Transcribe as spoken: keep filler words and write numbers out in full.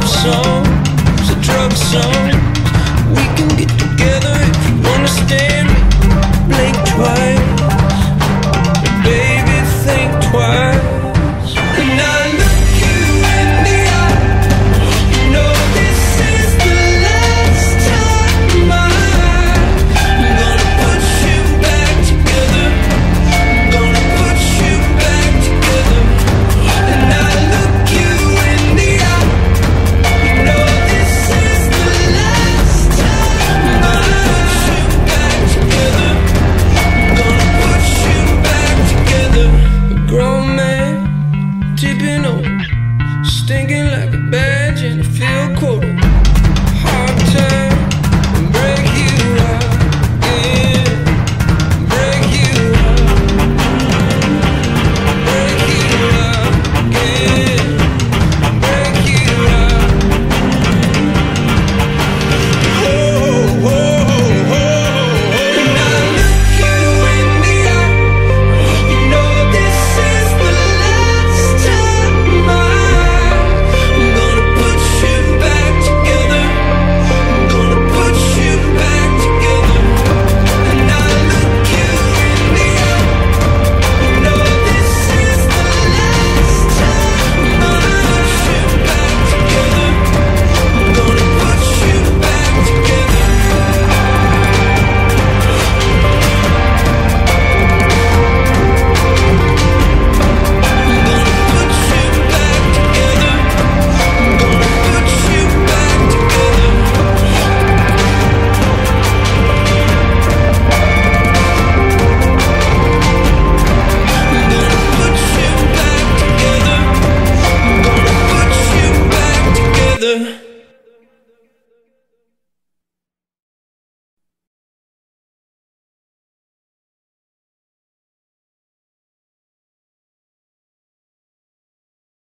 love songs or drug songs. We can get together if you understand me. Blink twice, baby, think twice. And I look you in the eye, you know this is the last time I'm gonna put you back together. I'm gonna put you back together. And I look you in the eye, you know this is the last time I'm gonna put you back together. I'm gonna put you back together. A grown man tipping over, stinking like a badge in a field quota. Hard time to break you out, yeah. Break you out, break you out, yeah. Break you out. Oh, oh, oh, oh. And I look you in the eye, you know this is the last time I'm gonna put you back together. I'm gonna put you back together. And I look you in the eye, you know this is the last time I'm gonna put you back together. I'm gonna put you back together. I'm gonna put you back together. I'm gonna put you back together. I'm gonna put you back together. I'm gonna put you back together.